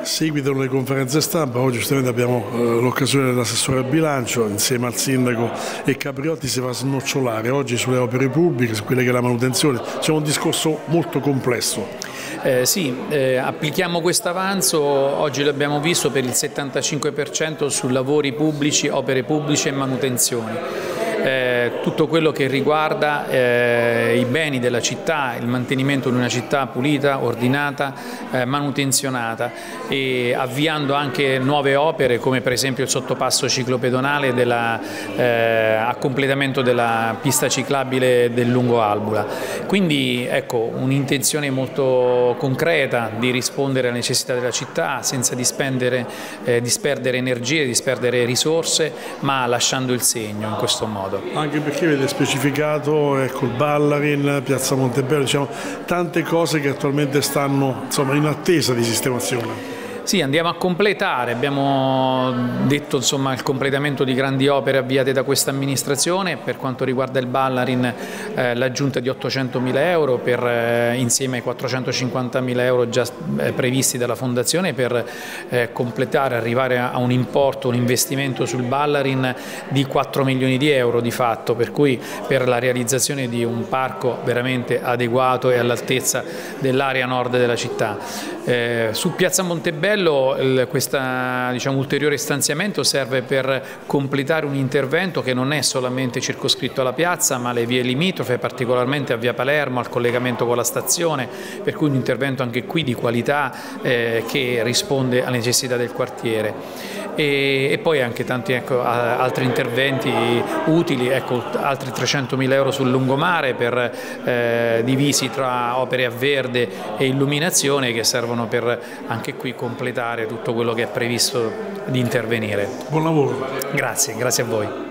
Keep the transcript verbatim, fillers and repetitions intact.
Seguitano le conferenze stampa, oggi giustamente abbiamo eh, l'occasione dell'assessore al bilancio, insieme al sindaco e Capriotti si va a snocciolare oggi sulle opere pubbliche, su quelle che è la manutenzione, c'è un discorso molto complesso. Eh, sì, eh, applichiamo questo avanzo, oggi l'abbiamo visto per il settantacinque per cento su lavori pubblici, opere pubbliche e manutenzioni. Eh, tutto quello che riguarda eh, i beni della città, il mantenimento di una città pulita, ordinata, eh, manutenzionata e avviando anche nuove opere come per esempio il sottopasso ciclopedonale della, eh, a completamento della pista ciclabile del Lungo Albula. Quindi ecco, un'intenzione molto concreta di rispondere alle necessità della città senza dispendere, eh, disperdere energie, disperdere risorse, ma lasciando il segno in questo modo. Anche perché avete specificato ecco, il Ballarin, Piazza Montebello, diciamo, tante cose che attualmente stanno insomma, in attesa di sistemazione. Sì, andiamo a completare, abbiamo detto insomma, il completamento di grandi opere avviate da questa amministrazione. Per quanto riguarda il Ballarin eh, l'aggiunta di ottocentomila euro per, eh, insieme ai quattrocentocinquantamila euro già eh, previsti dalla Fondazione per eh, completare, arrivare a un importo, un investimento sul Ballarin di quattro milioni di euro di fatto, per cui per la realizzazione di un parco veramente adeguato e all'altezza dell'area nord della città. Eh, su Piazza Montebello questo diciamo, ulteriore stanziamento serve per completare un intervento che non è solamente circoscritto alla piazza ma alle vie limitrofe, particolarmente a via Palermo, al collegamento con la stazione, per cui un intervento anche qui di qualità eh, che risponde alle necessità del quartiere. E, e poi anche tanti ecco, altri interventi utili, ecco, altri trecentomila euro sul lungomare per, eh, divisi tra opere a verde e illuminazione che servono per anche qui completare tutto quello che è previsto di intervenire. Buon lavoro. Grazie, grazie a voi.